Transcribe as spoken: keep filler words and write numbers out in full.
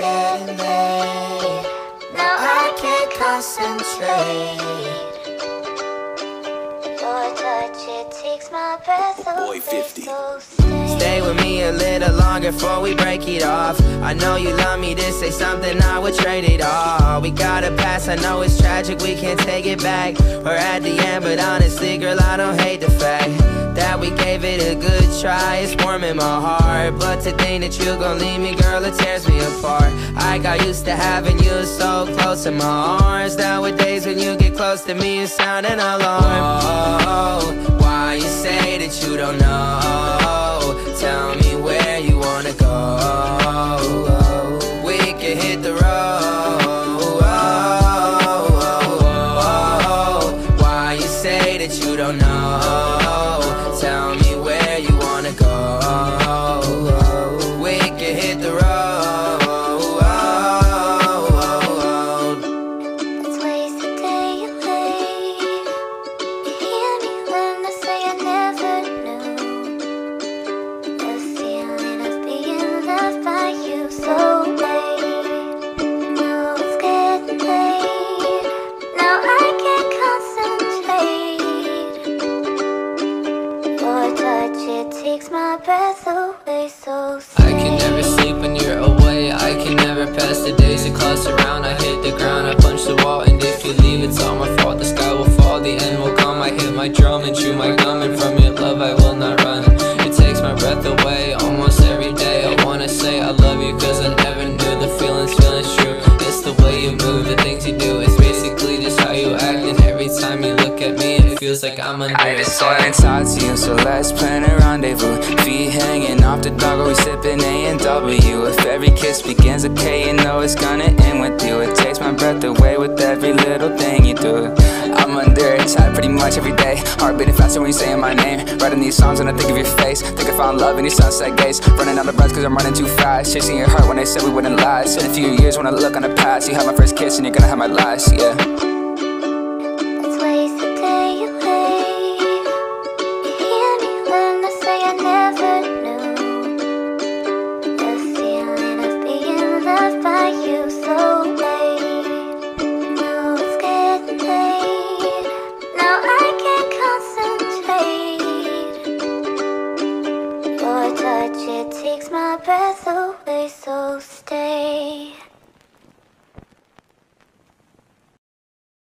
getting late. Now I can't concentrate. Your touch, it takes my breath away. Boy fifty. So stay. Stay with me a little longer before we break it off. I know you love me, this say something I would trade it all. We got a past, I know it's tragic, we can't take it back. We're at the end, but honestly, girl, I don't hate the fact that we gave it a good try. It's warming my heart, but to think that you gon' leave me, girl, it tears me apart. I got used to having you so close in my arms. Nowadays when you get close to me, you sound an alarm. Oh, why you say that you don't know? Tell me where you wanna go. We can hit the road. Why you say that you don't know? Tell me where you wanna go. We can hit the road. Let's waste a day away. You hear me when I say I never knew the feeling of being loved by you so late. Now it's getting late. Now I can't concentrate. Your touch, it takes my breath away. So I can never sleep when you're away. I can never pass the days that close around. I hit the ground, I punch the wall, and if you leave, it's all my fault. The sky will fall, the end will come. I hit my drum and chew my gum, and from your love I will not run. It takes my breath away almost every day. I wanna say I love you, cause I never knew the feelings, feelings true. It's the way you move, the things you do. It's basically just how you act, and every time you look at me, it feels like I'm under I just wanna talk to you, so let's plan a rendezvous. Feet hanging off the dog, or we sipping A and W. If every kiss begins with K, you know it's gonna end with you. It takes my breath away with every little thing you do. I'm under attack pretty much every day. Heart beating faster when you saying my name. Writing these songs when I think of your face. Think I found love in your sunset gates. Running out of breath cause I'm running too fast. Chasing your heart when they said we wouldn't last. In a few years when I look on the past, you had my first kiss and you're gonna have my last, yeah.